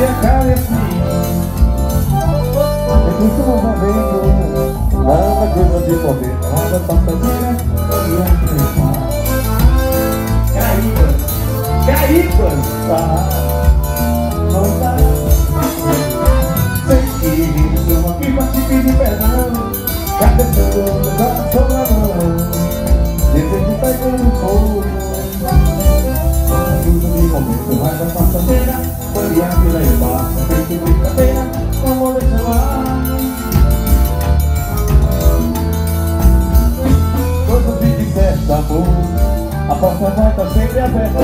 acabe assim. Eu costumo momento, nada coisa de momento, nada passageira, e acreditar. Caíbas, não dá. Sei que estou aqui pra te pedir perdão, cabeçando no coração na mão, desejo pegando fogo. Tudo de momento, raiva passageira, foi a que levar, feito brincadeira, não vou deixar lá. Coisas de festa, amor, a porta vai estar sempre aberta.